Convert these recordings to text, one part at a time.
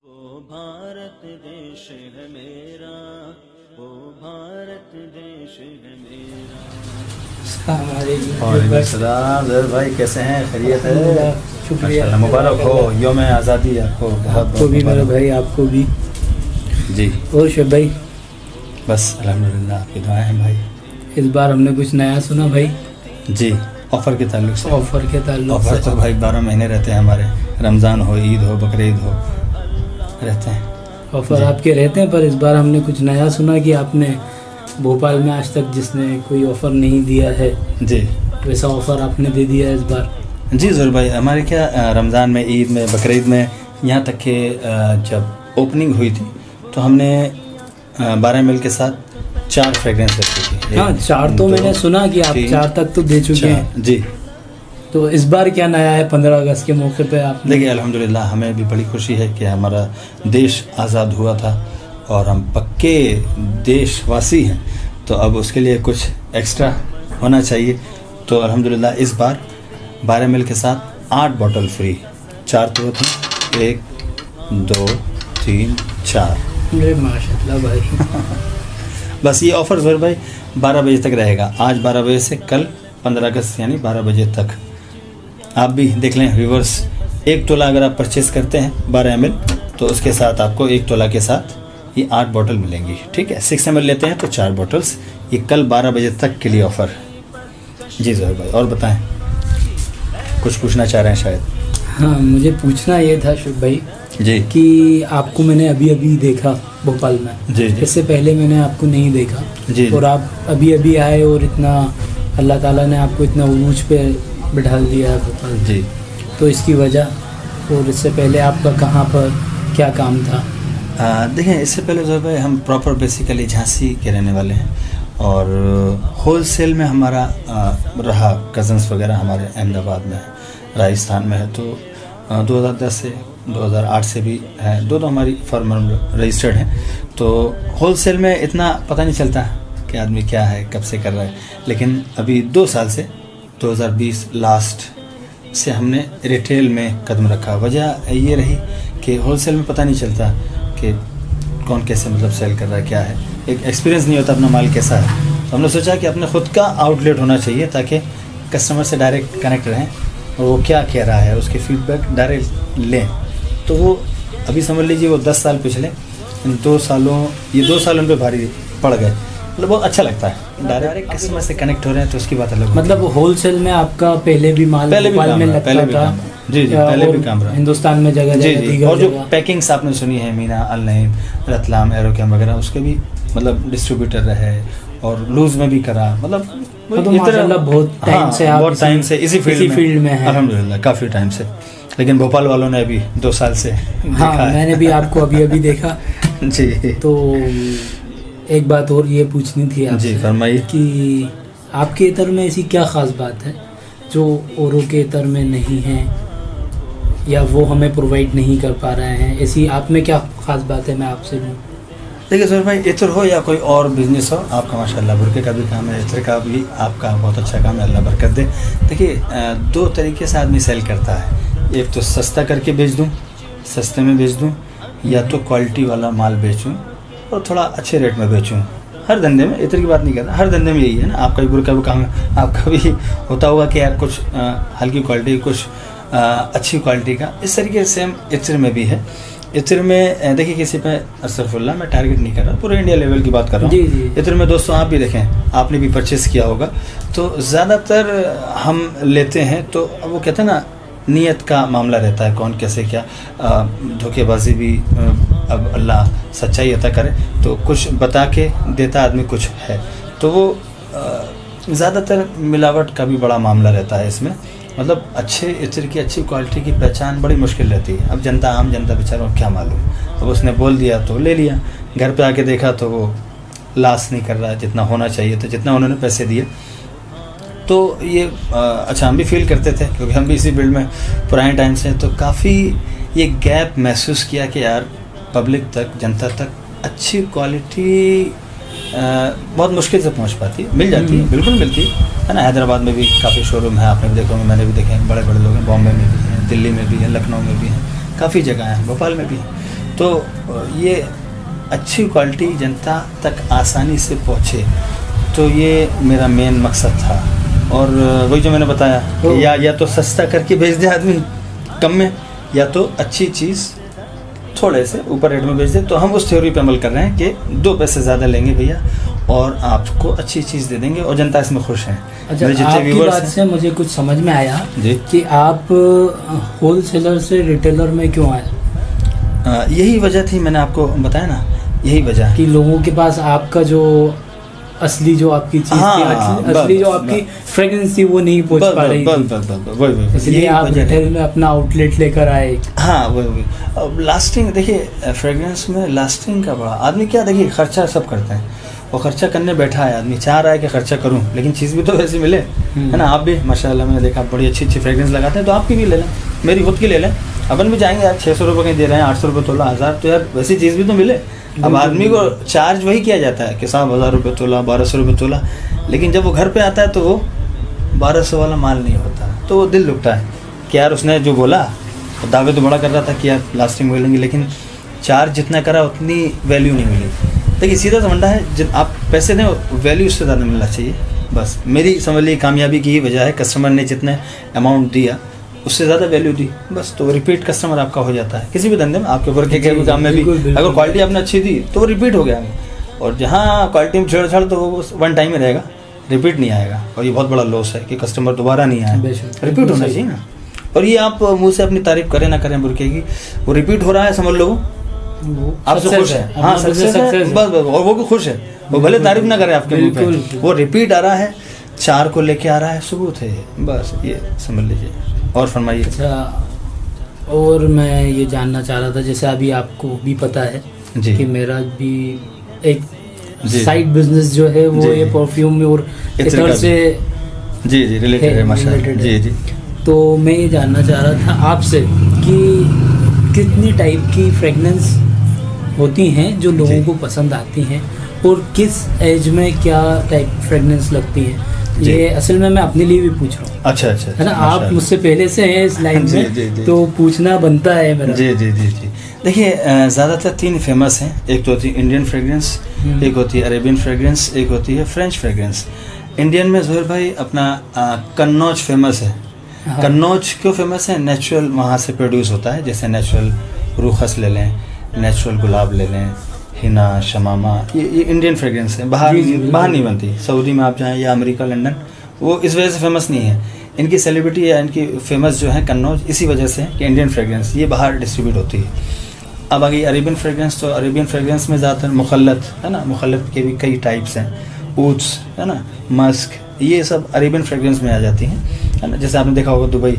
वो भारत देश है मेरा, वो भारत देश है मेरा। वालेकुम भाई, कैसे हैं? खैरियत है? शुक्रिया, मुबारक हो यौम आज़ादी आपको। आपको भी मेरे भाई, आपको भी जी। और शुभ भाई, बस अल्हम्दुलिल्लाह, आपकी दुआएं हैं भाई। इस बार हमने कुछ नया सुना भाई। जी, ऑफ़र के ताल्लुक से। ऑफर के ताल्लुक ऑफ़र से तो भाई 12 महीने रहते हैं हमारे, रमज़ान हो, ईद हो, बकरीद हो, रहते हैं ऑफर जी। आपके रहते हैं, पर इस बार हमने कुछ नया सुना कि आपने भोपाल में आज तक जिसने कोई ऑफर नहीं दिया है, जी वैसा ऑफर आपने दे दिया है इस बार। जी ज़रूर भाई। हमारे क्या रमज़ान में, ईद में, बकरीद में, यहाँ तक कि जब ओपनिंग हुई थी तो हमने 12 ml के साथ 4 फ्रेगरेंस रखी थी। हाँ, 4 तो मैंने सुना कि आप 4 तक तो दे चुके हैं जी। तो इस बार क्या नया है 15 अगस्त के मौके पे आप? देखिए अल्हम्दुलिल्लाह, हमें भी बड़ी खुशी है कि हमारा देश आज़ाद हुआ था और हम पक्के देशवासी हैं, तो अब उसके लिए कुछ एक्स्ट्रा होना चाहिए। तो अल्हम्दुलिल्लाह इस बार 12 ml के साथ 8 बॉटल फ्री, 4 तो थे, 1 2 3 4। अरे माशाल्लाह भाई। बस ये ऑफ़र ज़रूर भाई 12 बजे तक रहेगा। आज 12 बजे से कल 15 अगस्त यानी 12 बजे तक। आप भी देख लें व्यूवर्स, 1 तोला अगर आप परचेज़ करते हैं 12 ml तो उसके साथ आपको 1 तोला के साथ ये 8 बॉटल मिलेंगी। ठीक है, 6 ml लेते हैं तो 4 बॉटल्स। ये कल 12 बजे तक के लिए ऑफ़र। जी ज़रूर भाई, और बताएं, कुछ पूछना चाह रहे हैं शायद? हाँ, मुझे पूछना ये था शुभ भाई जी कि आपको मैंने अभी अभी देखा भोपाल में। जी जी इससे पहले मैंने आपको नहीं देखा जी। और आप अभी अभी आए और इतना अल्लाह ताला ने आपको इतना उरूज पे बिठा दिया है भोपाल। जी तो इसकी वजह, और इससे पहले आपका कहाँ पर क्या काम था? देखें, इससे पहले जो है हम प्रॉपर बेसिकली झांसी के रहने वाले हैं और होलसेल में हमारा रहा, कज़न्स वगैरह हमारे अहमदाबाद में है, राजस्थान में है। तो 2010 से 2008 से भी है, दोनों हमारी फर्म रजिस्टर्ड हैं। तो होलसेल में इतना पता नहीं चलता कि आदमी क्या है, कब से कर रहा है। लेकिन अभी 2 साल से 2020 लास्ट से हमने रिटेल में कदम रखा। वजह ये रही कि होलसेल में पता नहीं चलता कि कौन कैसे मतलब सेल कर रहा है, क्या है, एक एक्सपीरियंस नहीं होता अपना माल कैसा है। तो हमने सोचा कि अपने ख़ुद का आउटलेट होना चाहिए ताकि कस्टमर से डायरेक्ट कनेक्ट रहें और वो क्या कह रहा है उसके फीडबैक डायरेक्ट लें। तो वो अभी समझ लीजिए वो 10 साल पिछले, इन 2 सालों, ये 2 साल उन पर भारी पड़ गए। मतलब बहुत अच्छा लगता है, डायरेक्ट कस्टमर से कनेक्ट हो रहे हैं तो उसकी बात अलग है। मतलब होलसेल में आपका पहले भी माल भोपाल में लगता था? जी जी, पहले भी काम रहा हिंदुस्तान में जगह जी जगह जी। और जो पैकिंग्स आपने सुनी है, मीना, अल-नईम, रतलाम, एरोकेम वगैरह, उसके भी मतलब डिस्ट्रीब्यूटर रहे और लूज में भी करा। मतलब तो माशाल्लाह बहुत टाइम से आप बहुत टाइम से इसी फील्ड में हैं। अल्हम्दुलिल्लाह काफ़ी टाइम से। लेकिन भोपाल वालों ने अभी 2 साल से हाँ, मैंने भी आपको अभी अभी देखा। जी। तो एक बात और ये पूछनी थी आपसे। जी फरमाइए। कि आपके इतर में ऐसी क्या ख़ास बात है जो औरों के इतर में नहीं है या वो हमें प्रोवाइड नहीं कर पा रहे हैं? ऐसी आप में क्या ख़ास बात है, मैं आपसे लूँ? देखिए सर भाई, इत्र हो या कोई और बिजनेस हो, आपका माशाल्लाह बुरके का भी काम है, इत्र का भी आपका बहुत अच्छा काम है, अल्लाह बरकत दे। देखिए 2 तरीके से आदमी सेल करता है, एक तो सस्ता करके बेच दूं, सस्ते में बेच दूं, या तो क्वालिटी वाला माल बेचूं और थोड़ा अच्छे रेट में बेचूं। हर धंधे में, इत्र की बात नहीं कर रहा, हर धंधे में यही है ना। आपका भी बुरका भी काम है, आपका भी होता होगा कि यार कुछ हल्की क्वालिटी, कुछ अच्छी क्वालिटी का। इस तरीके से सेम इत्र में भी है। इत्र में देखिए, किसी पे अस्तगफुरुल्लाह, मैं टारगेट नहीं कर रहा, पूरे इंडिया लेवल की बात कर रहा हूँ। इत्र में दोस्तों आप भी देखें, आपने भी परचेस किया होगा, तो ज़्यादातर हम लेते हैं तो वो कहते हैं ना, नीयत का मामला रहता है, कौन कैसे क्या, धोखेबाजी भी, अब अल्लाह सच्चाई अता करे, तो कुछ बता के देता आदमी कुछ है, तो वो ज़्यादातर मिलावट का भी बड़ा मामला रहता है इसमें। मतलब अच्छे इत्र की, अच्छी क्वालिटी की पहचान बड़ी मुश्किल रहती है। अब जनता, आम जनता बेचारों को क्या मालूम, अब उसने बोल दिया तो ले लिया, घर पे आके देखा तो वो लास्ट नहीं कर रहा है जितना होना चाहिए था, जितना उन्होंने पैसे दिए। तो ये अच्छा हम भी फील करते थे क्योंकि हम भी इसी फील्ड में पुराने टाइम से हैं, तो काफ़ी ये गैप महसूस किया कि यार पब्लिक तक, जनता तक अच्छी क्वालिटी बहुत मुश्किल से पहुंच पाती है। मिल जाती है, बिल्कुल मिलती है ना। हैदराबाद में भी काफ़ी शोरूम है, आपने भी देखा, मैंने भी देखे हैं, बड़े बड़े लोग हैं, बॉम्बे में भी हैं, दिल्ली में भी हैं, लखनऊ में भी हैं, काफ़ी जगह हैं, भोपाल में भी हैं। तो ये अच्छी क्वालिटी जनता तक आसानी से पहुँचे, तो ये मेरा मेन मकसद था। और वही जो मैंने बताया कि या तो सस्ता करके भेज दे आदमी कम में, या तो अच्छी चीज़ थोड़े से ऊपर रेट में बेच दे। तो हम उस थ्योरी पे अमल कर रहे हैं कि 2 पैसे ज़्यादा लेंगे भैया और आपको अच्छी चीज़ दे देंगे, और जनता इसमें खुश है। अच्छा, आपकी बात से मुझे कुछ समझ में आया कि आप होलसेलर से रिटेलर में क्यों आए? यही वजह थी, मैंने आपको बताया ना, यही वजह कि लोगों के पास आपका जो असली जो आपकी चीज थी, असली जो आपकी फ्रेग्रेंस थी वो नहीं पहुंच पा रही थी, इसलिए आप रिटेल में अपना आउटलेट लेकर आए। हाँ वही अब लास्टिंग, देखिए फ्रेग्रेंस में लास्टिंग का बड़ा आदमी क्या, देखिए खर्चा सब करते हैं, वो खर्चा करने बैठा है, आदमी चाह रहा है कि खर्चा करूं, लेकिन चीज़ भी तो वैसी मिले, है ना। आप भी माशाल्लाह मैंने देखा बड़ी अच्छी अच्छी फ्रेग्रेंस लगाते हैं, तो आपकी भी ले लें, मेरी खुद की ले लें, अपन भी जाएंगे यार 600 रुपये कहीं दे रहे हैं, 800 रुपये तोला, 1000, तो यार वैसी चीज़ भी तो मिले। अब आदमी को चार्ज वही किया जाता है कि साहब 1000 रुपये तोला, 1200 रुपये तोला, लेकिन जब वो घर पे आता है तो वो 1200 वाला माल नहीं होता, तो वो दिल दुखता है कि यार उसने जो बोला, तो दावे तो बड़ा कर रहा था कि यार लास्टिंग मिलेंगी, लेकिन चार्ज जितना करा उतनी वैल्यू नहीं मिली। देखिए सीधा समझना है, जब आप पैसे दें वैल्यू उससे ज़्यादा मिलना चाहिए, बस मेरी समझ ली कामयाबी की ही वजह है। कस्टमर ने जितने अमाउंट दिया उससे ज़्यादा वैल्यू दी, बस तो रिपीट कस्टमर आपका हो जाता है किसी भी धंधे में, आपके ऊपर के काम में भी। अगर क्वालिटी आपने अच्छी दी तो वो रिपीट हो गया, और जहाँ क्वालिटी में छेड़छाड़ तो वो 1 टाइम ही रहेगा, रिपीट नहीं आएगा, और ये बहुत बड़ा लॉस है कि कस्टमर दोबारा नहीं आए, रिपीट होना चाहिए ना। और ये आप मुँह से अपनी तारीफ करें ना करें बुरके की, वो रिपीट हो रहा है, समझ लो आपसे खुश है, हाँ सक्सेस है, बस और वो भी खुश है, वो भले तारीफ ना करे आपके मुंह पे, वो रिपीट आ रहा है, 4 को लेके आ रहा है, सबूत है, बस ये समझ लीजिए। और फरमाइए। अच्छा, और मैं ये जानना चाह रहा था, जैसे अभी आपको भी पता है कि मेरा भी एक साइड बिजनेस जो है वो ये परफ्यूम में और इतर से जी रिलेटेड है माशाल्लाह। जी तो मैं ये जानना चाह रहा था आपसे कि कितनी टाइप की फ्रेगनेंस होती हैं जो लोगों को पसंद आती हैं, और किस एज में क्या टाइप फ्रेगनेंस लगती है? ये असल में मैं अपने लिए भी पूछ रहा हूँ। अच्छा है ना, आप मुझसे पहले से हैं इस लाइन में, तो पूछना बनता है मेरा। जी देखिए ज़्यादातर 3 फेमस हैं, एक तो होती है इंडियन फ्रेग्रेंस, एक होती है अरेबियन फ्रेग्रेंस, एक होती है फ्रेंच फ्रेग्रेंस। इंडियन में ज़ोहर भाई अपना कन्नौज फेमस है। हाँ। कन्नौज क्यों फेमस है? नेचुरल वहाँ से प्रोड्यूस होता है, जैसे नेचुरल रूखस ले लें, नेचुरल गुलाब ले लें, हिना, शमामा, ये इंडियन फ्रेग्रेंस है, बाहर नहीं बनती। सऊदी में आप जाएं या अमेरिका, लंदन, वो इस वजह से फेमस नहीं है। इनकी सेलिब्रिटी या इनकी फेमस जो है कन्नौज इसी वजह से कि इंडियन फ्रेग्रेंस ये बाहर डिस्ट्रीब्यूट होती है। अब आ गई अरेबियन फ्रेग्रेंस, तो अरेबियन फ्रेग्रेंस में ज़्यादातर मुखल्लत है ना, मुखल्लत के भी कई टाइप्स हैं, ऊट्स है ना, मस्क, ये सब अरेबियन फ्रेग्रेंस में आ जाती हैं, है ना। जैसे आपने देखा होगा दुबई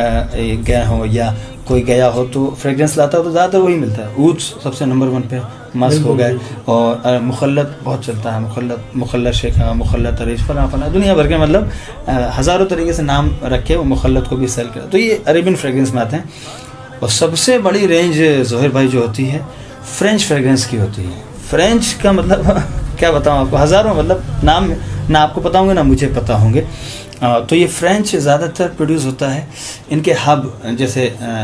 गए हो या कोई गया हो तो फ्रेग्रेंस लाता हो तो ज़्यादातर वही मिलता है, ऊट्स सबसे नंबर 1 पे, मस्क हो गए, और मुखल्लत बहुत चलता है, मुखल्लत शेखा, मुखल्लत अरीश, फला दुनिया भर के मतलब हज़ारों तरीके से नाम रखे वो मुखल्लत को भी सेल कर, तो ये अरेबियन फ्रेग्रेंस में आते हैं। और सबसे बड़ी रेंज ज़ोहर भाई जो होती है फ्रेंच फ्रेग्रेंस की होती है। फ्रेंच का मतलब क्या बताऊँ आपको, हज़ारों मतलब नाम ना आपको पता होंगे ना मुझे पता होंगे। तो ये फ्रेंच ज़्यादातर प्रोड्यूस होता है, इनके हब जैसे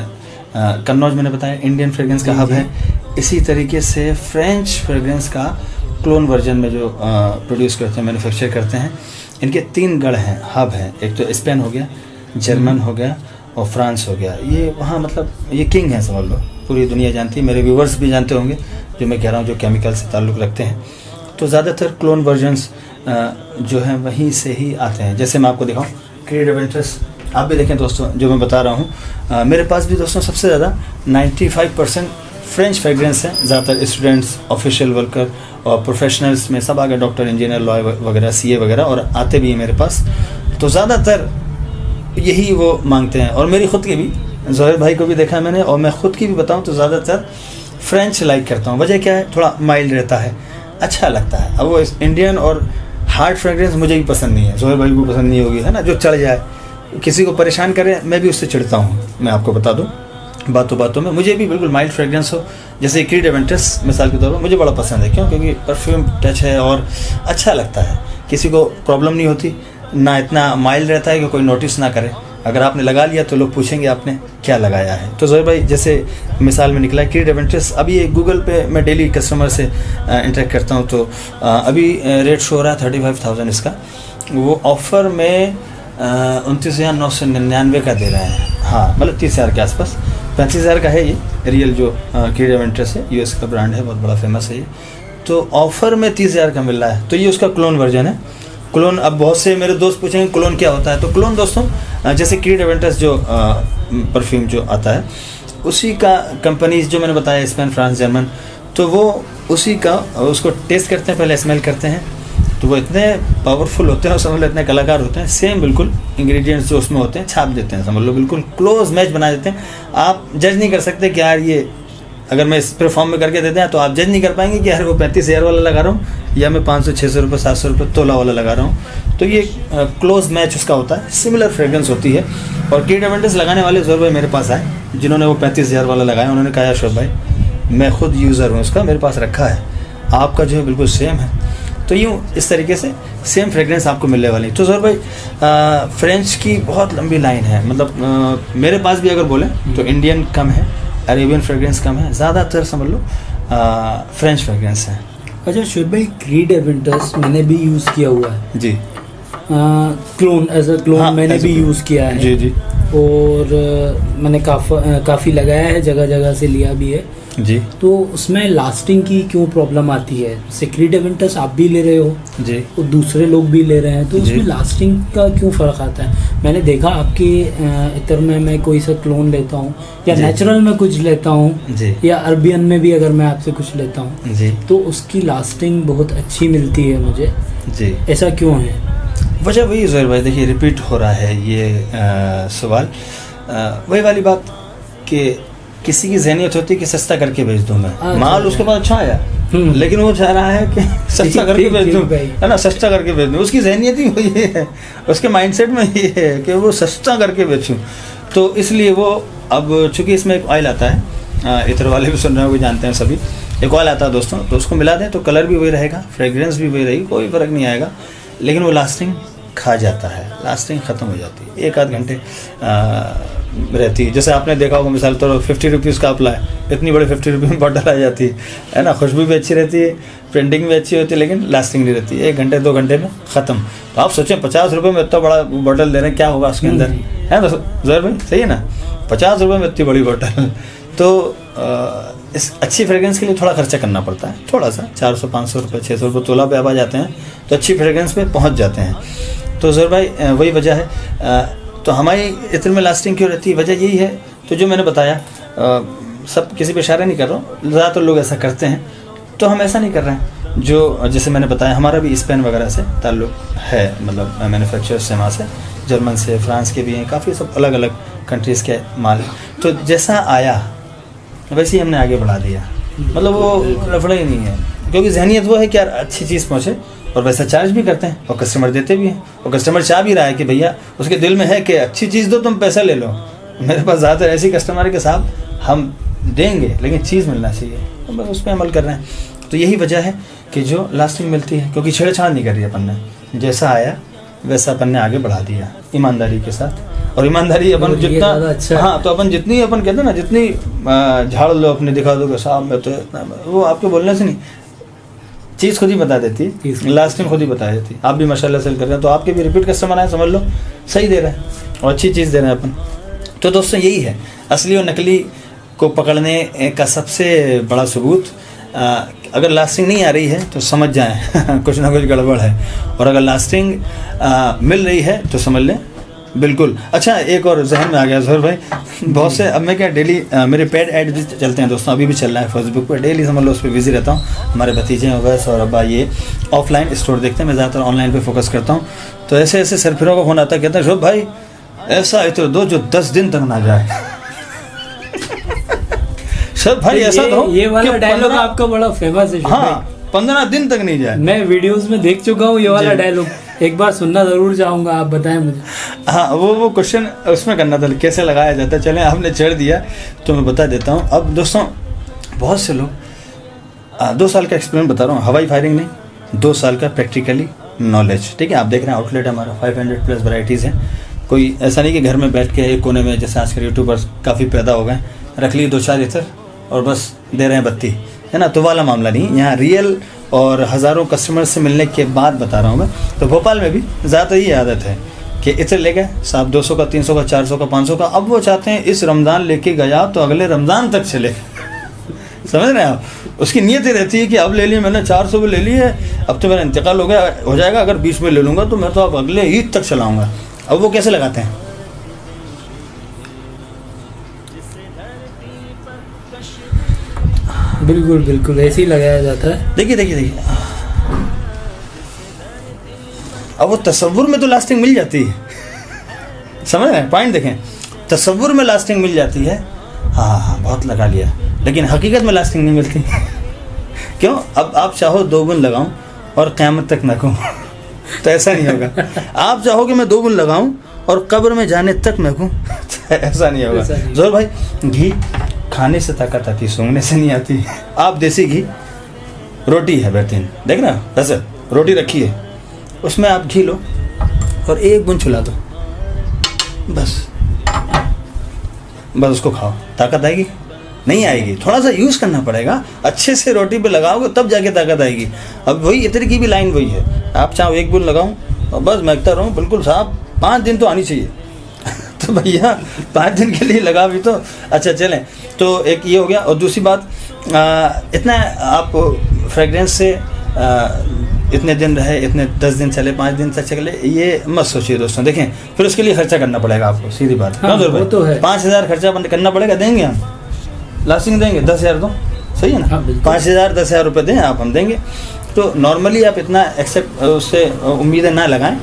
कन्नौज मैंने बताया इंडियन फ्रेग्रेंस का हब है, इसी तरीके से फ्रेंच फ्रेग्रेंस का क्लोन वर्जन में जो प्रोड्यूस करते हैं, मैन्युफैक्चर करते हैं, इनके 3 गढ़ हैं, हब हैं, एक तो स्पेन हो गया, जर्मन हो गया और फ्रांस हो गया। ये वहाँ मतलब ये किंग है, समझ लो पूरी दुनिया जानती है, मेरे व्यूवर्स भी जानते होंगे जो मैं कह रहा हूँ, जो केमिकल से ताल्लुक़ रखते हैं। तो ज़्यादातर क्लोन वर्जन्स जो हैं वहीं से ही आते हैं। जैसे मैं आपको दिखाऊँ क्रीड एवेंट्रस, आप भी देखें दोस्तों जो मैं बता रहा हूँ, मेरे पास भी दोस्तों सबसे ज़्यादा 95% फ्रेंच फ्रेग्रेंस हैं। ज़्यादातर स्टूडेंट्स, ऑफिशियल वर्कर और प्रोफेशनल्स में सब आ गए, डॉक्टर, इंजीनियर, लॉयर वगैरह, CA वगैरह, और आते भी हैं मेरे पास। तो ज़्यादातर यही वो मांगते हैं, और मेरी खुद की भी, ज़ोहर भाई को भी देखा मैंने, और मैं खुद की भी बताऊँ तो ज़्यादातर फ्रेंच लाइक करता हूँ। वजह क्या है? थोड़ा माइल्ड रहता है, अच्छा लगता है। अब वो इंडियन और हार्ड फ्रेग्रेंस मुझे भी पसंद नहीं है, ज़ोहर भाई को पसंद नहीं होगी, है ना, जो चढ़ जाए, किसी को परेशान करे, मैं भी उससे चिढ़ता हूँ। मैं आपको बता दूँ बातों में, मुझे भी बिल्कुल माइल्ड फ्रेग्रेंस हो, जैसे क्रीड एवेंट्रस मिसाल के तौर पर मुझे बड़ा पसंद है। क्यों? क्योंकि परफ्यूम टच है और अच्छा लगता है, किसी को प्रॉब्लम नहीं होती, ना इतना माइल्ड रहता है कि कोई नोटिस ना करे, अगर आपने लगा लिया तो लोग पूछेंगे आपने क्या लगाया है। तो ज़ोहैर भाई जैसे मिसाल में निकला क्रीड एवेंट्रस, अभी ये गूगल पे मैं डेली कस्टमर से इंटरेक्ट करता हूँ, तो अभी रेट शो हो रहा है 35,000 इसका। वो ऑफ़र में 29,999 का दे रहे हैं। हाँ मतलब 30,000 के आसपास, 35,000 का है ये रियल जो क्रीड एवेंट्रस है, यूएस का ब्रांड है, बहुत बड़ा फेमस है ये। तो ऑफ़र में 30,000 का मिल रहा है। तो ये उसका क्लोन वर्जन है। क्लोन, अब बहुत से मेरे दोस्त पूछेंगे क्लोन क्या होता है। तो क्लोन दोस्तों जैसे क्रीड एवेंट्रस जो परफ्यूम जो आता है उसी का कंपनीज जो मैंने बताया स्पेन, फ्रांस, जर्मन, तो वो उसी का उसको टेस्ट करते हैं, पहले स्मेल करते हैं, तो वो इतने पावरफुल होते हैं, समझ लो इतने कलाकार होते हैं, सेम बिल्कुल इंग्रेडिएंट्स जो उसमें होते हैं छाप देते हैं, समझ लो बिल्कुल क्लोज मैच बना देते हैं। आप जज नहीं कर सकते कि यार ये अगर मैं इस परफॉर्म में करके देते हैं तो आप जज नहीं कर पाएंगे कि यार वो 35,000 वाला लगा रहा हूँ या मैं 500, 600 रुपये, 700 रुपये तोला वाला लगा रहा हूँ। तो ये क्लोज मैच उसका होता है, सिमिलर फ्रेग्रेंस होती है। और क्रीड एवेंट्रस लगाने वाले ज़ोहैर भाई मेरे पास आए, जिन्होंने वो 35,000 वाला लगाया, उन्होंने कहा शोएब भाई मैं खुद यूज़र हूँ उसका, मेरे पास रखा है, आपका जो है बिल्कुल सेम है। तो यूँ इस तरीके से सेम फ्रेग्रेंस आपको मिलने वाली। तो ज़ोहैर भाई फ्रेंच की बहुत लंबी लाइन है, मतलब मेरे पास भी अगर बोलें तो इंडियन कम है, अरेबियन फ्रेग्रेंस कम है, ज़्यादातर समझ लो फ्रेंच फ्रेग्रेंस है। अच्छा शोएब भाई, क्रीड एवेंट्रस मैंने भी यूज़ किया हुआ है जी। क्लोन, एज अ क्लोन मैंने भी यूज़ किया है जी जी। और मैंने काफ़ी लगाया है, जगह जगह से लिया भी है जी। तो उसमें लास्टिंग की क्यों प्रॉब्लम आती है? जैसे क्रीड एवेंट्रस आप भी ले रहे हो जी और दूसरे लोग भी ले रहे हैं, तो उसमें लास्टिंग का क्यों फ़र्क आता है? मैंने देखा आपके इतर में मैं कोई सा क्लोन लेता हूँ या नेचुरल में कुछ लेता हूँ या अरबियन में भी अगर मैं आपसे कुछ लेता हूँ जी, तो उसकी लास्टिंग बहुत अच्छी मिलती है मुझे जी। ऐसा क्यों है? वजह वही ज़ोहैर भाई, देखिए रिपीट हो रहा है ये सवाल, वही वाली बात कि किसी की ज़हनियत होती है कि सस्ता करके बेच दूँ मैं, माल उसके पास अच्छा आया लेकिन वो चाह रहा है कि सस्ता करके बेच दूँ, है ना, सस्ता करके बेच दूँ। उसकी ज़हनियत ही वही है, उसके माइंडसेट में ये है कि वो सस्ता करके बेचूँ। तो इसलिए वो अब चूँकि इसमें एक ऑयल आता है, इतर वाले भी सुन रहे हो, जानते हैं सभी, एक ऑयल आता है दोस्तों, तो उसको मिला दें तो कलर भी वही रहेगा, फ्रेग्रेंस भी वही रहेगी, कोई फ़र्क नहीं आएगा, लेकिन वो लास्टिंग खा जाता है, लास्टिंग ख़त्म हो जाती है, 1 आध घंटे रहती है। जैसे आपने देखा होगा मिसाल तो 50 रुपीज़ का आप लाए, इतनी बड़ी 50 रुपये में बॉटल आ जाती है ना, खुशबू भी अच्छी रहती है, प्रिंटिंग भी अच्छी होती है, लेकिन लास्टिंग नहीं रहती, 1 घंटे 2 घंटे में ख़त्म। तो आप सोचें 50 रुपये में इतना बड़ा बॉटल दे रहे हैं, क्या होगा उसके अंदर, है ना ज़ोहैर भाई, सही है ना, 50 रुपये में इतनी बड़ी बॉटल। तो इस अच्छी फ्रेग्रेंस के लिए थोड़ा खर्चा करना पड़ता है, थोड़ा सा 400, 500 रुपये, 600 रुपये तोला पे आप आ जाते हैं तो अच्छी फ्रेग्रेंस पे पहुंच जाते हैं। तो ज़ोहैर भाई वही वजह है। तो हमारी इत्र में लास्टिंग क्यों रहती है, वजह यही है। तो जो मैंने बताया, सब किसी पे इशारा नहीं कर रहा हूँ, ज़्यादातर लोग ऐसा करते हैं, तो हम ऐसा नहीं कर रहे हैं। जो जैसे मैंने बताया हमारा भी स्पेन वगैरह से ताल्लुक़ है, मतलब मैन्युफैक्चरर से वहाँ से, जर्मन से, फ्रांस के भी हैं, काफ़ी सब अलग अलग कंट्रीज़ के माल। तो जैसा आया वैसे ही हमने आगे बढ़ा दिया, मतलब वो लफड़ा ही नहीं है, क्योंकि जहनियत वो है कि यार अच्छी चीज़ पहुँचे, और वैसा चार्ज भी करते हैं और कस्टमर देते भी हैं, और कस्टमर चाह भी रहा है कि भैया उसके दिल में है कि अच्छी चीज़ दो, तुम पैसा ले लो। मेरे पास ज़्यादातर ऐसी कस्टमर है कि साहब हम देंगे लेकिन चीज़ मिलना चाहिए, तो बस उस पर अमल कर रहे हैं। तो यही वजह है कि जो लास्टिंग मिलती है, क्योंकि छेड़छाड़ नहीं कर रही अपन ने, जैसा आया वैसा अपन ने आगे बढ़ा दिया ईमानदारी के साथ। और ईमानदारी अपन जितना अच्छा, हाँ, तो अपन जितनी अपन कहते हैं ना, जितनी झाड़ लो अपने दिखा दो कि साहब मैं तो इतना, वो आपके बोलने से नहीं, चीज़ खुद ही बता देती, लास्टिंग खुद ही बता देती। आप भी माशाल्लाह सेल कर रहे हैं तो आपके भी रिपीट कस्टमर आए, समझ लो सही दे रहे हैं और अच्छी चीज़ दे रहे हैं अपन। तो दोस्तों यही है असली और नकली को पकड़ने का सबसे बड़ा सबूत। अगर लास्टिंग नहीं आ रही है तो समझ जाएं कुछ ना कुछ गड़बड़ है, और अगर लास्टिंग मिल रही है तो समझ लें बिल्कुल। अच्छा, एक और जहन में आ गया ज़ोहैर भाई, बहुत से अब मैं क्या डेली मेरे पेड ऐड भी चलते हैं दोस्तों, अभी भी चल रहा है फेसबुक पे, डेली समझ लो उस पर बिजी रहता हूँ। हमारे भतीजे अवैस और अब्बा ये ऑफलाइन स्टोर देखते हैं, मैं ज़्यादातर ऑनलाइन पे फोकस करता हूँ। तो ऐसे ऐसे सरफिरों का फ़ोन आता है, कहता है शोएब भाई ऐसा है तो दो जो 10 दिन तक ना जाए। शोएब भाई ऐसा दो, ये वाला डायलॉग आपका बड़ा फेमस है। हाँ, 15 दिन तक नहीं जाए। मैं वीडियोस में देख चुका हूँ ये वाला डायलॉग, एक बार सुनना जरूर चाहूंगा, आप बताएं मुझे। हाँ, वो क्वेश्चन उसमें करना था कैसे लगाया जाता है, चलें आपने छेड़ दिया तो मैं बता देता हूँ। अब दोस्तों बहुत से लोग 2 साल का एक्सपीरियंस बता रहा हूँ, हवाई फायरिंग नहीं, 2 साल का प्रैक्टिकली नॉलेज, ठीक है। आप देख रहे हैं आउटलेट हमारा 500+ वैरायटीज़ हैं, कोई ऐसा नहीं कि घर में बैठ के एक कोने में, जैसे आजकल यूट्यूबर्स काफ़ी पैदा हो गए, रख लिए 2-4 इत्र और बस दे रहे हैं बत्ती, है ना, तो वाला मामला नहीं। यहाँ रियल और हज़ारों कस्टमर से मिलने के बाद बता रहा हूँ मैं। तो भोपाल में भी ज़्यादा ही आदत है कि इत्र ले गए साहब, 200 का, 300 का, 400 का, 500 का। अब वो चाहते हैं इस रमज़ान लेके गया तो अगले रमज़ान तक चले। समझ रहे हैं आप? उसकी नीयत ही रहती है कि अब ले लिए मैंने, 400 में ले लिए, अब तो मेरा इंतकाल हो जाएगा, अगर 20 में ले लूँगा तो मैं तो अब अगले ईद तक चलाऊँगा। अब वो कैसे लगाते हैं? बिल्कुल बिल्कुल ऐसे ही लगाया जाता है। देखिए अब वो तसव्वुर में तो लास्टिंग मिल जाती है, समझ रहे हैं? पॉइंट देखें, तसव्वुर में लास्टिंग मिल जाती है, हाँ बहुत लगा लिया, लेकिन हकीकत में लास्टिंग नहीं मिलती। क्यों? अब आप चाहो 2 बुन लगाऊं और क़यामत तक महकूं तो ऐसा नहीं होगा। आप चाहो कि मैं 2 बुन लगाऊं और कब्र में जाने तक महकूं तो ऐसा नहीं होगा। जोर भाई, घी खाने से ताकत आती, सूंघने से नहीं आती। आप देसी घी, रोटी है बेहतरीन, देख ना, वैसे रोटी रखी है, उसमें आप घी लो और 1 बूंद छुला दो, बस उसको खाओ, ताकत आएगी? नहीं आएगी, थोड़ा सा यूज़ करना पड़ेगा, अच्छे से रोटी पे लगाओगे तब जाके ताकत आएगी। अब वही इत्र की भी लाइन वही है, आप चाहो 1 बूंद लगाऊं और बस महकता रहूं, बिल्कुल साहब 5 दिन तो आनी चाहिए। तो भैया 5 दिन के लिए लगा भी तो अच्छा चलें। तो एक ये हो गया। और दूसरी बात, इतना आप फ्रेगरेंस से इतने दिन रहे, इतने 10 दिन चले, 5 दिन तक चले, ये मत सोचिए दोस्तों। देखें, फिर उसके लिए खर्चा करना पड़ेगा आपको, सीधी बात। हाँ, वो तो है। 5,000 खर्चा करना पड़ेगा, देंगे हम? लास्टिंग देंगे? 10,000 दो, सही है ना? हाँ, 5,000-10,000 रुपये दें आप, हम देंगे। तो नॉर्मली आप इतना एक्सेप्ट उससे उम्मीदें ना लगाएं।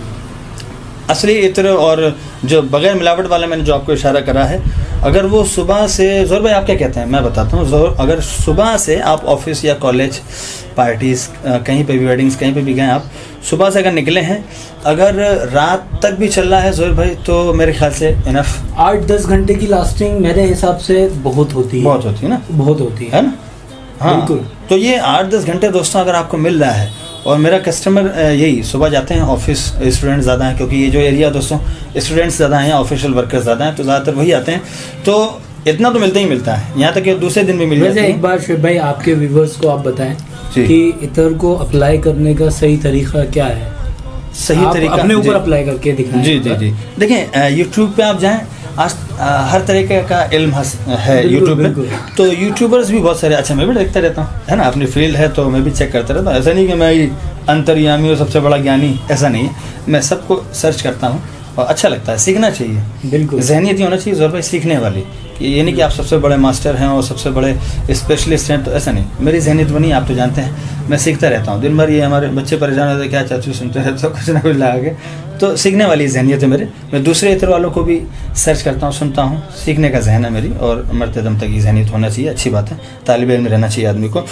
असली इत्र और जो बगैर मिलावट वाला मैंने जो आपको इशारा करा है, अगर वो सुबह से, जोर भाई आप क्या कहते हैं, मैं बताता हूँ। जोर, अगर सुबह से आप ऑफिस या कॉलेज, पार्टीज़, कहीं पे भी, वेडिंग्स, कहीं पे भी गए आप, सुबह से अगर निकले हैं, अगर रात तक भी चल रहा है जोर भाई, तो मेरे ख्याल से इनफ। 8-10 घंटे की लास्टिंग मेरे हिसाब से बहुत होती है। बहुत होती है ना? बहुत होती है ना? हाँ बिल्कुल। तो ये 8-10 घंटे दोस्तों अगर आपको मिल रहा है, और मेरा कस्टमर यही सुबह जाते हैं, ऑफिस स्टूडेंट ज़्यादा हैं, क्योंकि ये जो एरिया दोस्तों स्टूडेंट्स ज़्यादा हैं, ऑफिशियल वर्कर्स ज़्यादा हैं, तो ज़्यादातर वही आते हैं। तो इतना तो मिलता ही मिलता है, यहाँ तक कि दूसरे दिन भी मिल जाता है। एक बार शुभ भाई आपके व्यूवर्स को आप बताएं कि इत्र को अप्लाई करने का सही तरीका क्या है? सही तरीका अपने ऊपर अप्लाई करके दिखाएं। जी। देखें, यूट्यूब पे आप जाएं, आज हर तरीके का इल्म है यूट्यूब पे। तो यूट्यूबर्स भी बहुत सारे, अच्छा मैं भी देखता रहता हूँ, है ना, अपनी फील्ड है तो मैं भी चेक करता रहता हूँ। ऐसा नहीं कि मैं अंतर्यामी और सबसे बड़ा ज्ञानी, ऐसा नहीं है। मैं सबको सर्च करता हूँ और अच्छा लगता है, सीखना चाहिए। बिल्कुल ज़हनियत ही होना चाहिए जोर भाई, सीखने वाली। ये नहीं कि आप सबसे बड़े मास्टर हैं और सबसे बड़े स्पेशलिस्ट हैं, तो ऐसा नहीं। मेरी ज़हनियत बनी, आप तो जानते हैं, मैं सीखता रहता हूँ। दिन भर ये हमारे बच्चे परेशान होते हैं, क्या चाचू सुनते रहते हो, कुछ ना कुछ लगा के। तो सीखने वाली ज़हनियत है मेरे। मैं दूसरे इत्र वालों को भी सर्च करता हूँ, सुनता हूँ, सीखने का जहन है मेरी, और मरते दम तक ये ज़हनियत होना चाहिए। अच्छी बात है, तालिब इल्म रहना चाहिए आदमी को।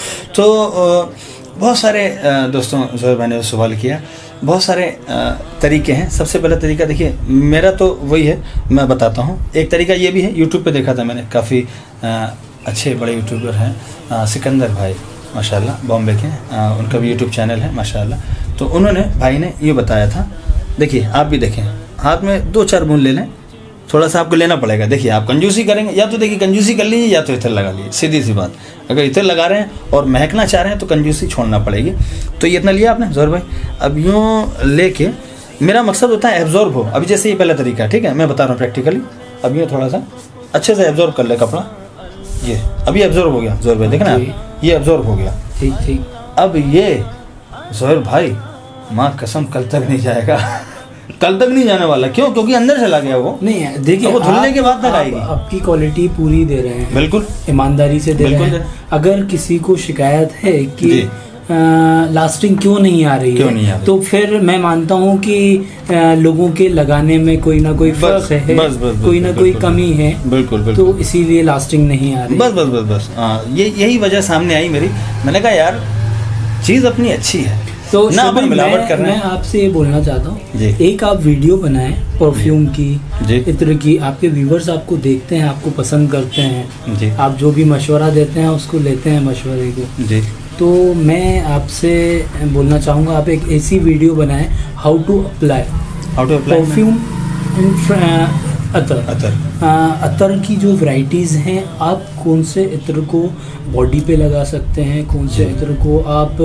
तो बहुत सारे दोस्तों जोर भाई ने सवाल किया, बहुत सारे तरीके हैं। सबसे पहला तरीका देखिए, मेरा तो वही है, मैं बताता हूँ। एक तरीका ये भी है, यूट्यूब पे देखा था मैंने, काफ़ी अच्छे बड़े यूट्यूबर हैं, सिकंदर भाई माशाल्लाह, बॉम्बे के, उनका भी यूट्यूब चैनल है माशाल्लाह। तो उन्होंने, भाई ने ये बताया था, देखिए आप भी देखें, हाथ में 2-4 बूंद ले लें, थोड़ा सा आपको लेना पड़ेगा। देखिए आप कंजूसी करेंगे, या तो देखिए कंजूसी कर लीजिए, या तो इत्र लगा लीजिए, सीधी सी बात। अगर इत्र लगा रहे हैं और महकना चाह रहे हैं तो कंजूसी छोड़ना पड़ेगी। तो ये इतना लिया आपने जोर भाई, अब यूँ लेके, मेरा मकसद होता है एब्जॉर्ब हो। अभी जैसे ये पहला तरीका, ठीक है, मैं बता रहा हूँ प्रैक्टिकली। अब यूँ थोड़ा सा अच्छे से एब्जॉर्ब कर ले कपड़ा, ये अभी एब्जॉर्ब हो गया जोर भाई, देखना ये एब्जॉर्ब हो गया। ठीक। अब ये जोर भाई, माँ कसम कल तक नहीं जाएगा, कल तक नहीं जाने वाला। क्यों? क्योंकि अंदर चला गया वो। नहीं देखिए, वो धुलने के बाद तक आएगी। आपकी क्वालिटी पूरी दे रहे हैं, बिल्कुल ईमानदारी से दे रहे हैं। अगर किसी को शिकायत है कि लास्टिंग क्यों नहीं आ रही है, तो फिर मैं मानता हूँ कि लोगों के लगाने में कोई ना कोई फर्क है, कोई ना कोई कमी है। बिल्कुल। तो इसीलिए लास्टिंग नहीं आ रही। बस यही वजह सामने आई मेरी। मैंने कहा यार चीज़ अपनी अच्छी है, तो ना अपन मिलावट कर रहे हैं। मैं आपसे ये बोलना चाहता हूँ, एक आप वीडियो बनाएं परफ्यूम की, इत्र की। आपके व्यूवर्स आपको देखते हैं, आपको पसंद करते हैं, आप जो भी मशवरा देते हैं उसको लेते हैं मशवरे को। तो मैं आपसे बोलना चाहूँगा, आप एक ऐसी वीडियो बनाएं, हाउ टू अप्लाई परफ्यूम अतर अतर की जो वैरायटीज़ हैं, आप कौन से इत्र को बॉडी पे लगा सकते हैं, कौन से इत्र को आप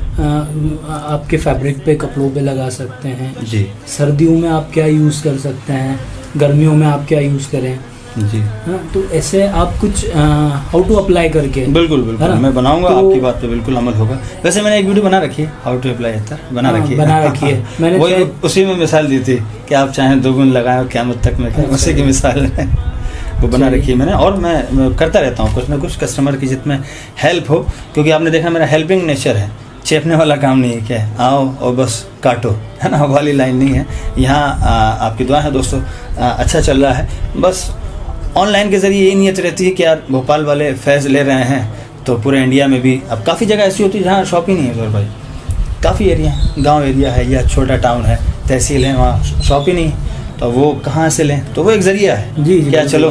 आपके फैब्रिक पे, कपड़ों पे लगा सकते हैं जी। सर्दियों में आप क्या यूज़ कर सकते हैं, गर्मियों में आप क्या यूज़ करें जी। हाँ, तो ऐसे आप कुछ हाउ टू अप्लाई करके बिल्कुल बिल्कुल मैं बनाऊंगा, तो आपकी बात पे बिल्कुल अमल होगा। वैसे मैंने एक वीडियो बना रखी है, हाउ टू अप्लाई अतर बना रखी है मैंने वही उसी में मिसाल दी थी कि आप चाहें 2 गुण लगाएं और क़यामत तक में, उसी की मिसाल है वो बना रखी है मैंने। और मैं करता रहता हूँ कुछ ना कुछ कस्टमर की जितने हेल्प हो, क्योंकि आपने देखा मेरा हेल्पिंग नेचर है, चेपने वाला काम नहीं है। क्या है, आओ और बस काटो, है ना, वाली लाइन नहीं है यहाँ। आपकी दुआ है दोस्तों, अच्छा चल रहा है। बस ऑनलाइन के ज़रिए यही नीयत रहती है कि यार भोपाल वाले फैज़ ले रहे हैं तो पूरे इंडिया में भी अब काफ़ी जगह ऐसी होती है जहाँ शॉप ही नहीं है। भाई काफ़ी एरिया, गांव एरिया है या छोटा टाउन है, तहसील है, वहाँ शॉप ही नहीं है, तो वो कहाँ से लें? तो वो एक ज़रिया है जी, क्या चलो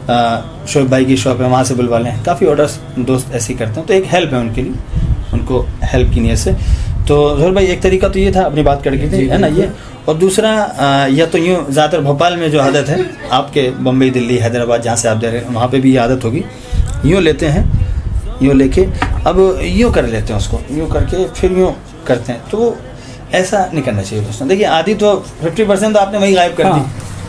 शोएब भाई की शॉप है, वहाँ से बुलवा लें। काफ़ी ऑर्डर्स दोस्त ऐसे ही करते हैं, तो एक हेल्प है उनके लिए, उनको हेल्प की नीयत से। तो ज़ोहर भाई एक तरीका तो ये था अपनी बात करके थी, है ना ये। और दूसरा या तो यूँ ज़्यादातर भोपाल में जो आदत है, आपके बम्बई, दिल्ली, हैदराबाद जहाँ से आप दे रहे हैं वहाँ पे भी ये आदत होगी, यूँ लेते हैं, यूँ लेके अब यूँ कर लेते हैं उसको, यूँ करके फिर यूँ करते हैं। तो ऐसा नहीं करना चाहिए दोस्तों। देखिए आदि तो 50% तो आपने वही गायब कर दी,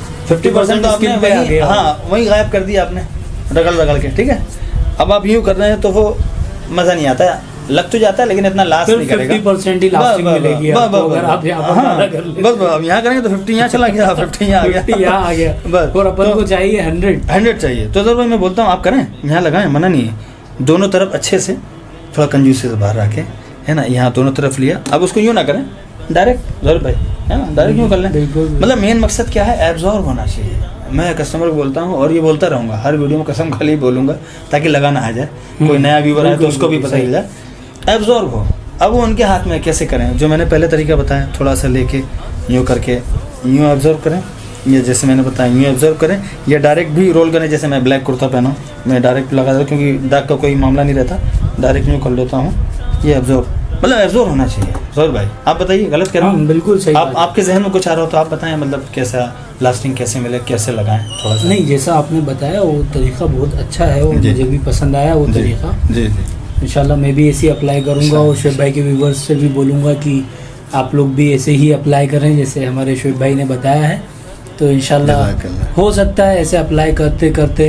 50% तो आपने वही, हाँ वही गायब कर दी आपने रगड़ के, ठीक है। अब आप यूँ कर रहे हैं तो वो मज़ा नहीं आता है, लग तो जाता है लेकिन इतना लास्ट नहीं करेगा। 50% ही लास्टिंग मिलेगी आपको अगर आप यहाँ पर कर लें। बस अब यहाँ करेंगे तो 50 यहाँ चला गया, 50 यहाँ आ गया, 50 यहाँ आ गया बस। और अपन को चाहिए 100 चाहिए। तो ज़रूर भाई मैं बोलता हूँ आप करें, यहाँ लगाएं, मना नहीं है। दोनों तरफ अच्छे से थोड़ा कंजूसी से बाहर रखें, है ना, यहाँ दोनों तरफ लिया। अब उसको यूँ ना करें डायरेक्ट, ज़रूर भाई, है ना, डायरेक्ट यूँ कर लें। मतलब मेन मकसद क्या है, एब्जॉर्ब होना चाहिए। मैं कस्टमर को बोलता हूँ और ये बोलता रहूँगा, हर वीडियो में कसम खाली बोलूँगा ताकि लगाना आ जाए, कोई नया व्यूवर आए तो उसको भी पता चल जाए, एब्जॉर्ब हो। अब वो उनके हाथ में कैसे करें, जो मैंने पहले तरीका बताया, थोड़ा सा लेके यूँ करके यूँ एब्जॉर्ब करें, ये जैसे मैंने बताया यूँ एब्जॉर्ब करें, या डायरेक्ट भी रोल करें। जैसे मैं ब्लैक कुर्ता पहना हूँ, मैं डायरेक्ट लगा देता हूँ क्योंकि दाग का कोई मामला नहीं रहता, डायरेक्ट यूँ कर लेता हूँ। ये एब्जॉर्ब, मतलब एब्जॉर्ब होना चाहिए। ज़ोर भाई आप बताइए, गलत कर रहा हूँ? बिल्कुल सही। आपके जहन में कुछ आ रहा हो तो आप बताएं, मतलब कैसा लास्टिंग कैसे मिले, कैसे लगाएं थोड़ा सा। नहीं, जैसा आपने बताया वो तरीका बहुत अच्छा है, वो मुझे भी पसंद आया वो तरीका। जी जी, इंशाल्लाह मैं भी ऐसे ही अप्लाई करूंगा और शोएब भाई के व्यूवर्स से भी बोलूँगा कि आप लोग भी ऐसे ही अप्लाई करें जैसे हमारे शोएब भाई ने बताया है। तो इंशाल्लाह हो सकता है ऐसे अप्लाई करते करते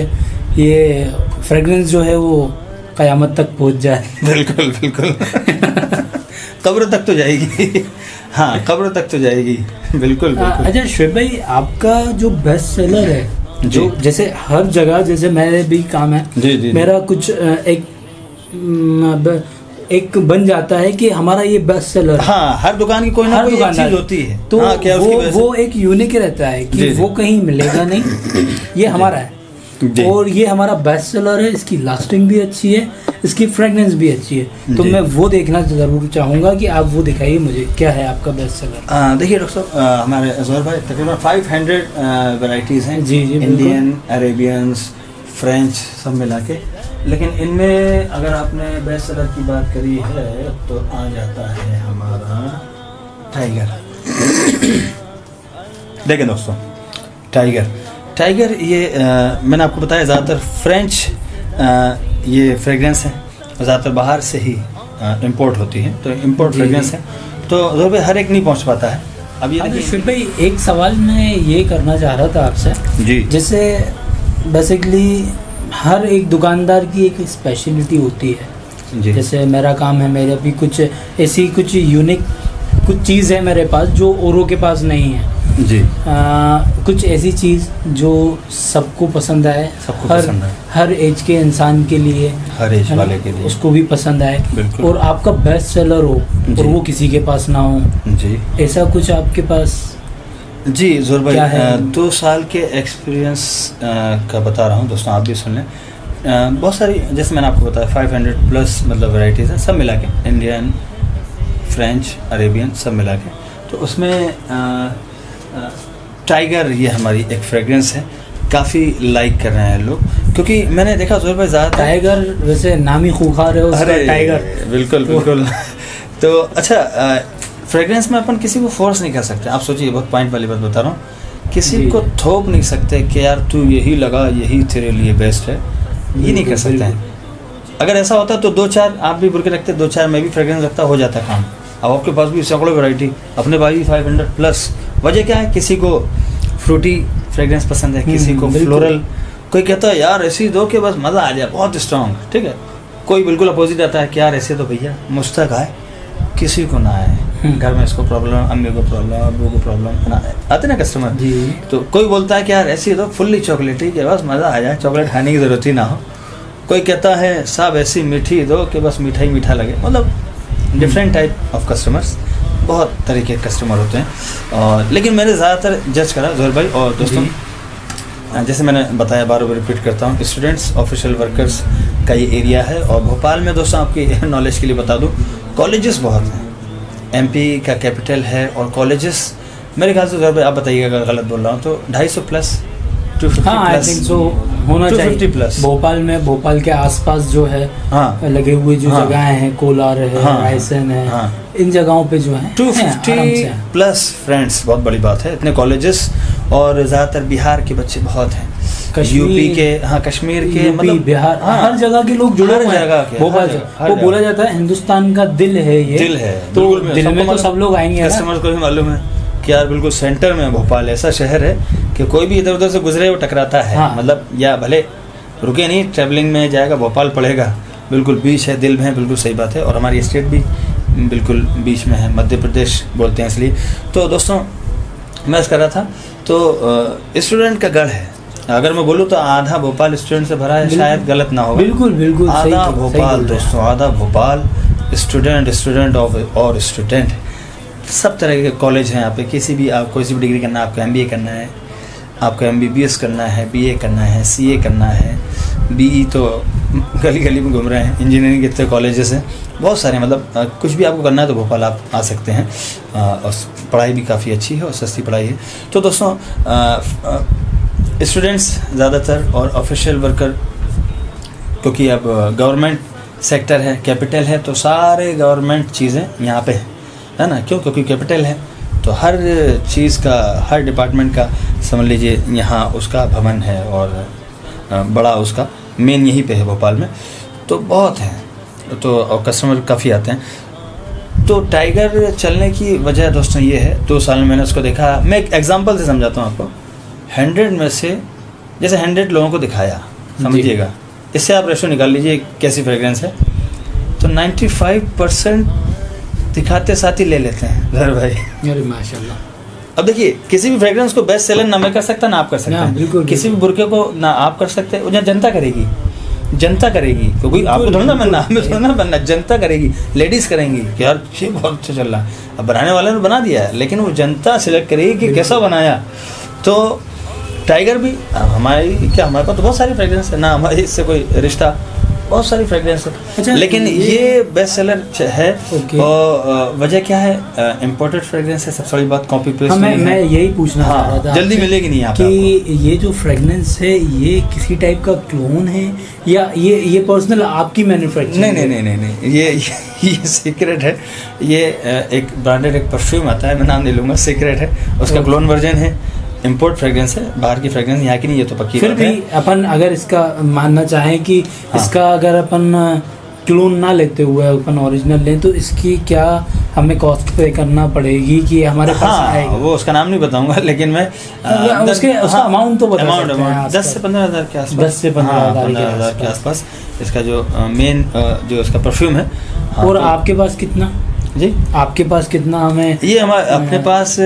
ये फ्रेगरेंस जो है वो क़यामत तक पहुंच जाए। बिल्कुल बिल्कुल कब्र तक तो जाएगी, हाँ कब्र तक तो जाएगी, बिल्कुल। अच्छा शोएब भाई, आपका जो बेस्ट सेलर है, जो जैसे हर जगह, जैसे मेरे भी काम है, जी, मेरा कुछ एक बन जाता है कि हमारा ये बेस्ट सेलर। हाँ, हर दुकान की कोई ना कोई चीज होती है, तो हाँ, क्या वो एक यूनिक रहता है कि वो कहीं मिलेगा नहीं, ये हमारा है और ये हमारा बेस्ट सेलर है। इसकी लास्टिंग भी अच्छी है, इसकी फ्रेगनेंस भी अच्छी है, तो मैं वो देखना जरूर चाहूँगा कि आप वो दिखाइए मुझे, क्या है आपका बेस्ट सेलर। देखिए डॉक्टर साहब, हमारे ज़ोहर भाई तकरीबन 500 वैरायटीज़ हैं, जी जी, इंडियन, अरेबियंस, फ्रेंच सब मिला के। लेकिन इनमें अगर आपने बेस्ट सेलर की बात करी है तो आ जाता है हमारा टाइगर। देखें दोस्तों, टाइगर ये मैंने आपको बताया ज़्यादातर फ्रेंच ये फ्रेगरेंस है, ज़्यादातर बाहर से ही इंपोर्ट होती है, तो इंपोर्ट फ्रेगरेंस है, तो ज़रूर भाई हर एक नहीं पहुंच पाता है। अब ये देखिए शोएब भाई, एक सवाल मैं ये करना चाह रहा था आपसे जी, जैसे बेसिकली हर एक दुकानदार की एक स्पेशलिटी होती है जी। जैसे मेरा काम है, मेरे भी कुछ ऐसी कुछ यूनिक कुछ चीज़ है मेरे पास जो औरों के पास नहीं है जी। कुछ ऐसी चीज़ जो सबको पसंद आए, हर एज के इंसान के लिए, हर एज वाले के लिए उसको भी पसंद आए, और आपका बेस्ट सेलर हो और वो किसी के पास ना हो जी, ऐसा कुछ आपके पास? जी ज़ोहर भाई, 2 साल के एक्सपीरियंस का बता रहा हूँ दोस्तों, आप भी सुन लें। बहुत सारी, जैसे मैंने आपको बताया 500 प्लस मतलब वैरायटीज़ हैं, सब मिला के, इंडियन, फ्रेंच, अरेबियन सब मिला के। तो उसमें टाइगर ये हमारी एक फ्रेगरेंस है, काफ़ी लाइक कर रहे हैं लोग, क्योंकि मैंने देखा ज़ोहर भाई ज़्यादा टाइगर वैसे नाम ही खूंखार है उसका, टाइगर। बिल्कुल बिल्कुल। तो अच्छा, फ्रेगरेंस में अपन किसी को फोर्स नहीं कर सकते। आप सोचिए, बहुत पॉइंट वाली बात बता रहा हूँ, किसी जी। को थोप नहीं सकते कि यार तू यही लगा, यही तेरे लिए बेस्ट है, ये नहीं कर सकते हैं। अगर ऐसा होता तो 2-4 आप भी बुरके रखते, 2-4 मैं भी फ्रेग्रेंस रखता, हो जाता काम। अब आपके पास भी सैकड़ों वैरायटी, अपने भाई 500 प्लस। वजह क्या है, किसी को फ्रूटी फ्रेग्रेंस पसंद है, किसी को बिल्कुल। फ्लोरल, कोई कहता है यार ऐसी दो कि बस मज़ा आ जाए, बहुत स्ट्रॉन्ग, ठीक है। कोई बिल्कुल अपोजिट आता है कि यार ऐसे तो भैया मुझतक आए, किसी को ना आए, घर में इसको प्रॉब्लम, अम्मी को प्रॉब्लम, अब्बू को प्रॉब्लम, ना आते ना कस्टमर। जी। तो कोई बोलता है कि यार ऐसी तो फुल्ली चॉकलेटी कि बस मज़ा आ जाए, चॉकलेट खाने की ज़रूरत ही ना हो। कोई कहता है साहब ऐसी मीठी दो कि बस मीठा ही मीठा लगे। मतलब डिफरेंट टाइप ऑफ कस्टमर्स, बहुत तरीके के कस्टमर होते हैं। और लेकिन मैंने ज़्यादातर जज करा जोहर भाई और दोस्तों, जैसे मैंने बताया, बार बार रिपीट करता हूँ, स्टूडेंट्स, ऑफिशियल वर्कर्स का ये एरिया है। और भोपाल में दोस्तों आपकी नॉलेज के लिए बता दूँ, कॉलेजेस बहुत हैं, एमपी का कैपिटल है। और कॉलेजेस मेरे ख्याल से जोहर भाई आप बताइएगा अगर गलत बोल रहा हूँ तो 250 प्लस, 250 हाँ, आई थिंक सो होना 250 चाहिए। प्लस भोपाल में, भोपाल के आसपास जो है हाँ लगे हुए जो हाँ। जगह हैं, कोलार है, हाँ। रायसेन है, हाँ। इन जगहों पे जो है 250 प्लस फ्रेंड्स, बहुत बड़ी बात है, इतने कॉलेजेस। और ज़्यादातर बिहार के बच्चे बहुत हैं, यूपी के, हाँ कश्मीर के, मतलब बिहार, हाँ, हर जगह के लोग जुड़े हर हुए हैं जगह के, भोपाल हर से। जगह, हर वो जगह। बोला जाता है हिंदुस्तान का दिल है ये, दिल है, तो बिल्कुल, दिल में तो सब लोग आएंगे ना। कस्टमर को भी मालूम है कि यार बिल्कुल सेंटर में भोपाल ऐसा शहर है कि कोई भी इधर उधर से गुजरे वो टकराता है। हाँ। मतलब या भले रुके नहीं, ट्रैवलिंग में जाएगा, भोपाल पड़ेगा, बिल्कुल बीच है, दिल में है, बिल्कुल सही बात है। और हमारी स्टेट भी बिल्कुल बीच में है, मध्य प्रदेश बोलते हैं इसलिए। तो दोस्तों मैं कर रहा था, तो स्टूडेंट का गढ़ है, अगर मैं बोलूँ तो आधा भोपाल स्टूडेंट से भरा है, शायद गलत ना होगा। बिल्कुल बिल्कुल सही आधा सही भोपाल बोल रहे हैं। दोस्तों, आधा भोपाल स्टूडेंट और स्टूडेंट, सब तरह के कॉलेज हैं यहाँ पे। किसी भी आप कोई सी भी डिग्री करना है, आपको MBA करना है, आपको MBBS करना है, BA करना है, CA करना है, BE तो गली गली में घूम रहे हैं, इंजीनियरिंग के इतने कॉलेजेस हैं, बहुत सारे। मतलब कुछ भी आपको करना है तो भोपाल आप आ सकते हैं। और पढ़ाई भी काफ़ी अच्छी है और सस्ती पढ़ाई है। तो दोस्तों स्टूडेंट्स ज़्यादातर और ऑफिशियल वर्कर, क्योंकि अब गवर्नमेंट सेक्टर है, कैपिटल है, तो सारे गवर्नमेंट चीज़ें यहाँ पे है ना। क्यों? क्योंकि कैपिटल है तो हर चीज़ का, हर डिपार्टमेंट का समझ लीजिए यहाँ उसका भवन है और बड़ा उसका मेन यहीं पे है भोपाल में। तो बहुत है, तो और कस्टमर काफ़ी आते हैं। तो टाइगर चलने की वजह दोस्तों ये है, 2 साल में मैंने उसको देखा। मैं एक एग्जांपल से समझाता हूँ आपको। 100 में से जैसे 100 लोगों को दिखाया, समझिएगा, इससे आप रेशो निकाल लीजिए कैसी फ्रेग्रेंस है। तो 95% दिखाते साथ ही ले लेते हैं जोहर भाई। अरे माशाल्लाह। अब देखिए, किसी भी फ्रेग्रेंस को बेस्ट सेलर ना मैं कर सकता ना आप कर सकते ना, हैं। बिल्कुल, किसी भी बुरके को ना आप कर सकते, उन्हें जनता करेगी, जनता करेगी, क्योंकि आपको थोड़ा ना बनना, हमें थोड़ा ना बनना, जनता करेगी, लेडीज करेंगी कि यार ये बहुत अच्छा चल रहा है। अब बनाने वाले ने बना दिया है, लेकिन वो जनता सिलेक्ट करेगी कि कैसा बनाया। तो टाइगर भी हमारे पास तो बहुत सारी फ्रेग्रेंस है ना, हमारे इससे कोई रिश्ता, बहुत सारी फ्रेग्रेंस है। अच्छा, लेकिन ये बेस्ट सेलर है। ओके। और वजह क्या है, इम्पोर्टेड फ्रेग्रेंस है, सबसे बड़ी बात, कॉपी पेस्ट हाँ, मैं यही पूछना चाह रहा था जल्दी आपसे मिलेगी नहीं यहाँ पे कि ये जो फ्रेग्रेंस है ये किसी टाइप का क्लोन है या ये पर्सनल आपकी मैन्युफैक्चरिंग? नहीं, ये सीक्रेट है। ये एक ब्रांडेड एक परफ्यूम आता है, मैं नाम नहीं लूँगा, सीक्रेट है, उसका क्लोन वर्जन है, इम्पोर्ट फ्रेग्रेंस है, बाहर की फ्रेग्रेंस, यहाँ की नहीं, ये तो पक्की फिर बात भी है। अपन अगर इसका मानना चाहें कि हाँ। इसका अगर अपन क्लोन ना लेते हुए अपन ओरिजिनल लें तो इसकी क्या हमें कॉस्ट पे करना पड़ेगी कि हमारे पास हाँ, आएगा? वो उसका नाम नहीं बताऊंगा, लेकिन मैं उसका अमाउंट तो बता सकते हैं आप। 10 से 15 हज़ार के आसपास, 10 से 15 हाँ, हज़ार 15 हज़ार के आसपास इसका जो मेन जो इसका परफ्यूम है। हाँ, और तो- आपके पास कितना? जी, आपके पास कितना हमें? ये हमारे अपने पास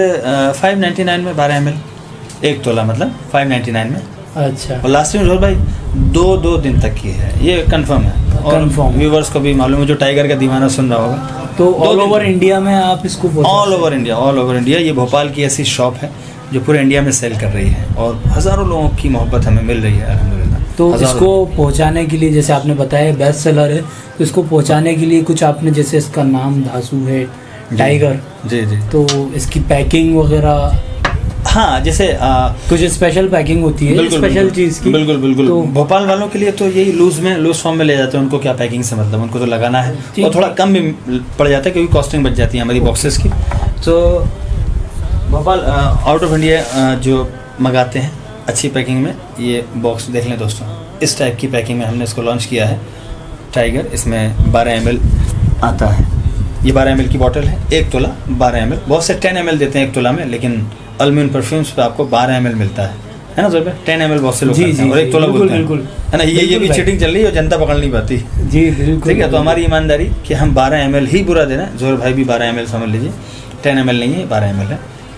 599 में 12 ml, 1 तोला मतलब 599 में। अच्छा, और लास्ट में जोहर भाई 2 दिन तक की है, ये कंफर्म है। और Confirm। व्यूवर्स को भी मालूम है, जो टाइगर का दीवाना सुन रहा होगा। तो 2 ऑल दिन ओवर इंडिया में आप इसको ऑल ओवर इंडिया ये भोपाल की ऐसी शॉप है जो पूरे इंडिया में सेल कर रही है और हज़ारों लोगों की मोहब्बत हमें मिल रही है, अल्हम्दुलिल्लाह। तो हज़ारों। इसको पहुंचाने के लिए, जैसे आपने बताया बेस्ट सेलर है, तो इसको पहुंचाने के लिए कुछ आपने, जैसे इसका नाम धासु है, टाइगर, जी, तो इसकी पैकिंग वगैरह हाँ, जैसे कुछ स्पेशल पैकिंग होती है स्पेशल चीज़ की? बिल्कुल तो भोपाल वालों के लिए तो यही लूज फॉर्म में ले जाते हैं। उनको क्या पैकिंग से मतलब, उनको तो लगाना है ठीक। और थोड़ा कम भी पड़ जाता है क्योंकि कॉस्टिंग बच जाती है हमारी बॉक्सेस की। तो भोपाल आउट ऑफ इंडिया जो मंगाते हैं अच्छी पैकिंग में, ये बॉक्स देख लें दोस्तों, इस टाइप की पैकिंग में हमने इसको लॉन्च किया है। टाइगर, इसमें 12 ml आता है। ये 12 ml की बॉटल है, 1 तोला 12 ml। बहुत से 10 ml देते हैं 1 तोला में, लेकिन अलम्यून परफ्यूम्स पे आपको 12 ml मिलता है ना सर? 10 ml बहुत से लोग करते हैं और 1 तोला बोलते हैं, है ना? ये भी चीटिंग चल रही है और जनता पकड़ नहीं पाती जी, बिल्कुल। ठीक है, तो हमारी ईमानदारी कि हम 12 ml ही बुरा दे रहे हैं। जोहर भाई भी 12 ml समझ लीजिए, 10 ml नहीं है, 12 ml है।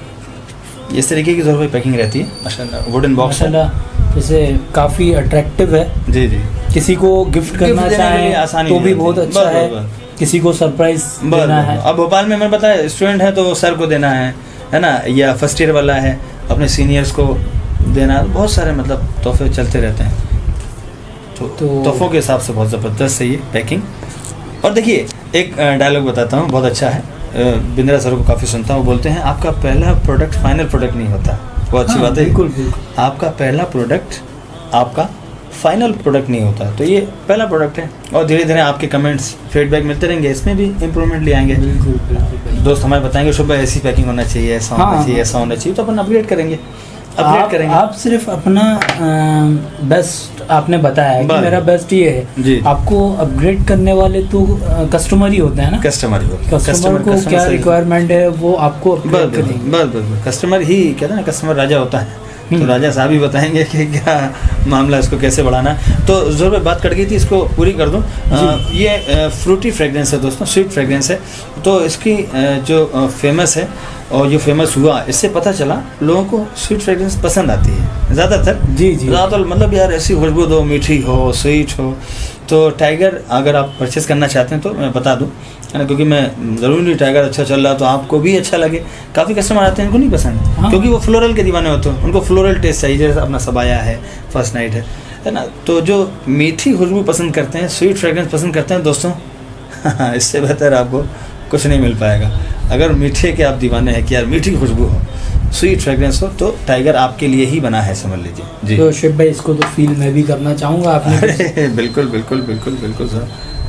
इस तरीके की जोहर भाई पैकिंग रहती है माशाल्लाह। वुडन बॉक्स माशाल्लाह, इसे काफ़ी अट्रैक्टिव है। जी जी, किसी को गिफ्ट करना चाहे तो भी बहुत अच्छा है, किसी को सरप्राइज देना है। अब भोपाल में, मैं पता है, स्टूडेंट है तो सर को देना है ना, या फर्स्ट ईयर वाला है अपने सीनियर्स को देना, बहुत सारे मतलब तोहफे चलते रहते हैं। तो तोहफों के हिसाब से बहुत ज़बरदस्त है ये पैकिंग। और देखिए, एक डायलॉग बताता हूँ, बहुत अच्छा है, बिंद्रा सर को काफ़ी सुनता हूँ। वो बोलते हैं आपका पहला प्रोडक्ट फाइनल प्रोडक्ट नहीं होता। वो अच्छी बात है, बिल्कुल बिल्कुल। आपका पहला प्रोडक्ट आपका फाइनल प्रोडक्ट नहीं होता। तो ये पहला प्रोडक्ट है और धीरे धीरे आपके कमेंट्स फीडबैक मिलते रहेंगे, इसमें भी इम्प्रूवमेंट ले आएंगे। बिल्कुल। दोस्त हमें बताएंगे सुबह ऐसी पैकिंग होना चाहिए, ऐसा होना चाहिए, ऐसा होना चाहिए, तो अपन अपग्रेड करेंगे, आप सिर्फ अपना बेस्ट आपने बताया है कि मेरा बेस्ट ये है जी। आपको अपग्रेड करने वाले तो कस्टमर ही होते हैं ना, कस्टमर को क्या रिक्वायरमेंट है वो आपको अपग्रेड करेंगे। बस कस्टमर ही कहते हैं ना, कस्टमर राजा होता है। तो राजा साहब ही बताएंगे कि क्या मामला, इसको कैसे बढ़ाना। तो जोर पे बात कट गई थी, इसको पूरी कर दूं। ये फ्रूटी फ्रेगरेंस है दोस्तों, स्वीट फ्रेगरेंस है। तो इसकी जो फेमस है और जो फेमस हुआ, इससे पता चला लोगों को स्वीट फ्रेगरेंस पसंद आती है ज़्यादातर। जी जी, ज़्यादातर मतलब यार ऐसी खुशबू दो, मीठी हो, स्वीट हो। तो टाइगर अगर आप परचेज़ करना चाहते हैं तो मैं बता दूं, है ना, क्योंकि मैं ज़रूरी नहीं टाइगर अच्छा चल रहा तो आपको भी अच्छा लगे। काफ़ी कस्टमर आते हैं उनको नहीं पसंद, क्योंकि वो फ्लोरल के दीवाने होते हैं, उनको फ्लोरल टेस्ट चाहिए, जैसे अपना सबाया है, फर्स्ट नाइट है ना। तो जो मीठी खुशबू पसंद करते हैं, स्वीट फ्रेगरेंस पसंद करते हैं दोस्तों, इससे बेहतर आपको कुछ नहीं मिल पाएगा। अगर मीठे के आप दीवाने हैं कि यार मीठी खुशबू हो, स्वीट फ्रेगरेंस हो, तो टाइगर आपके लिए ही बना है, समझ लीजिए जी। तो शिव भाई, इसको तो फील मैं भी करना चाहूँगा आपने। बिल्कुल बिल्कुल बिल्कुल बिल्कुल सर,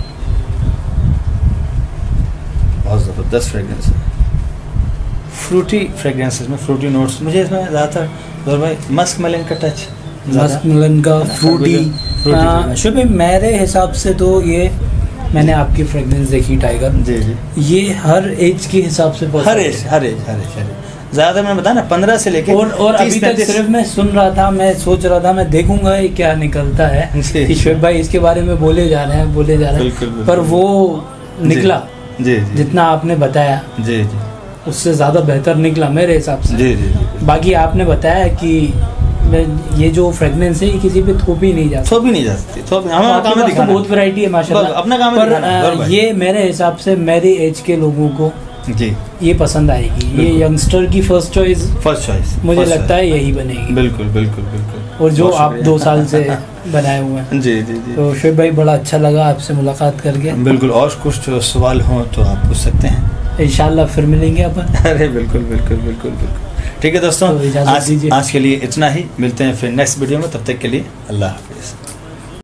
बहुत ज़बरदस्त फ्रेगरेंस है, फ्रूटी फ्रेगरेंस में फ्रूटी नोट्स। मुझे इसमें ज़्यादातर जोहर भाई मस्क मेलन का टच, मस्क मेलन का फ्रूटी। शिव भाई, मेरे हिसाब से तो ये, मैंने आपकी फ्रेगरेंस देखी टाइगर जी जी, ये हर एज के हिसाब से, हर एज ज़्यादा मैंने बताया ना 15 से लेकर और अभी तक सिर्फ मैं सुन रहा था, मैं सोच रहा था, मैं देखूंगा ये क्या निकलता है कि शिव भाई इसके बारे में बोले जा रहे हैं, पर वो निकला जी, जितना आपने बताया जी जी, उससे ज़्यादा बेहतर निकला मेरे हिसाब से जी जी। बाकी आपने बताया कि ये जो फ्रेगनेंस है ये किसी पे थोपी नहीं जा सकती, हमारा काम है दिखाना। बहुत वैरायटी है माशाल्लाह, अपना काम है दिखाना। ये मेरे हिसाब से मेरी एज के लोगों को जी ये पसंद आएगी, ये यंगस्टर की फर्स्ट चॉइस मुझे लगता है यही बनेगी। बिल्कुल बिल्कुल बिल्कुल। और जो आप 2 साल से बनाए हुए हैं जी जी जी। तो शिव भाई, बड़ा अच्छा लगा आपसे मुलाकात करके। बिल्कुल, और कुछ सवाल हो तो आप पूछ सकते हैं, इंशाल्लाह फिर मिलेंगे अपन। अरे बिल्कुल बिल्कुल बिल्कुल बिल्कुल। ठीक है दोस्तों, आज के लिए इतना ही, मिलते हैं फिर नेक्स्ट वीडियो में, तब तक के लिए अल्लाह हाफिज़।